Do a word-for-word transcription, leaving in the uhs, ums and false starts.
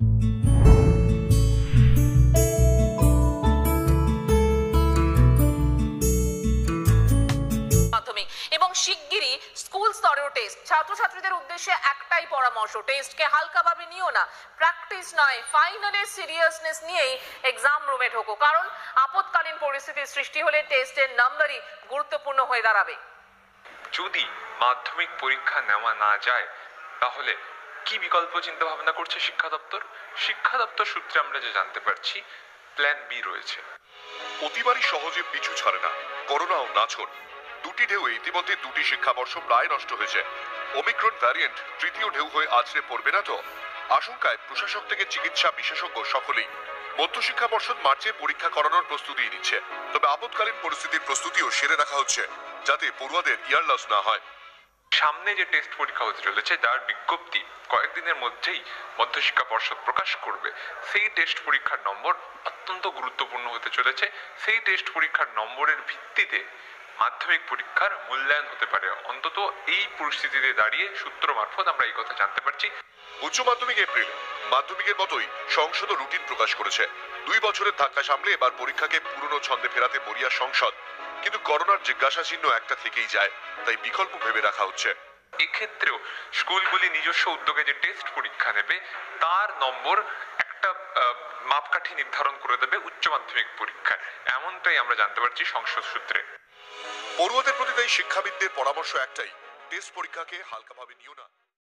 মাধ্যমিক এবং শিগগিরই স্কুল স্তরেও টেস্ট। ছাত্রছাত্রীদের উদ্দেশ্যে একটাই পরামর্শ, টেস্টকে হালকাভাবে নিও না, প্র্যাকটিস নয়, ফাইনালের সিরিয়াসনেস নিয়েই এক্সাম রুমে ঢোকো, কারণ আপৎকালীন পরিস্থিতির সৃষ্টি হলে টেস্টের নাম্বারই গুরুত্বপূর্ণ হয়ে দাঁড়াবে। যদি মাধ্যমিক পরীক্ষা নেওয়া না যায় তাহলে কি বিকল্প চিন্তা ভাবনা করছে শিক্ষা দপ্তর? শিক্ষা দপ্তর সূত্রে আমরা যে জানতে পারছি, প্ল্যান বি রয়েছে। অতিবারই সহজে পিছু ছাড়ে না করোনা ও নাছর। দুটি ঢেউয়ে ইতিমধ্যে দুটি শিক্ষাবর্ষ প্রায় নষ্ট হয়েছে। ওমিক্রন ভ্যারিয়েন্ট তৃতীয় ঢেউ হয়ে আছড়ে পড়বে না তো? আশঙ্কায় প্রশাসক থেকে চিকিৎসা বিশেষজ্ঞ সকলেই। মধ্যশিক্ষা পর্ষদ মার্চে পরীক্ষা করানোর প্রস্তুতি নিচ্ছে, তবে আপৎকালীন পরিস্থিতির প্রস্তুতিও সেরে রাখা হচ্ছে যাতে পড়ুয়াদের ইয়ার লস না হয়। সামনে যে টেস্ট পরীক্ষা হতে চলেছে, যার বিজ্ঞপ্তি কয়েকদিনের মধ্যেই মধ্যশিক্ষা পর্ষদ প্রকাশ করবে, সেই টেস্ট পরীক্ষার নম্বর অত্যন্ত গুরুত্বপূর্ণ হতে চলেছে। সেই টেস্ট পরীক্ষার নম্বরের ভিত্তিতে মাধ্যমিক পরীক্ষার মূল্যায়ন হতে পারে। অন্তত এই পরিস্থিতিতে দাঁড়িয়ে সূত্র মারফত আমরা এই কথা জানতে পারছি। উচ্চ মাধ্যমিক এপ্রিল, মাধ্যমিকের মতোই সংসদ রুটিন প্রকাশ করেছে। দুই বছরের ধাক্কা সামলে এবার পরীক্ষাকে পুরনো ছন্দে ফেরাতে মরিয়া সংসদ, কিন্তু করোনার জিজ্ঞাসা চিহ্ন একটা থেকেই যায়, তাই বিকল্প ভেবে রাখা হচ্ছে। এক্ষেত্রেও স্কুলগুলি নিজস্ব উদ্যোগে যে টেস্ট পরীক্ষা নেবে তার নম্বর একটা মাপকাঠি নির্ধারণ করে দেবে উচ্চ মাধ্যমিক পরীক্ষায়, এমনটাই আমরা জানতে পারছি সংসদ সূত্রে। পড়ুয়াদের প্রতি তাই শিক্ষাবিদদের পরামর্শ একটাই, টেস্ট পরীক্ষাকে হালকাভাবে নিও না।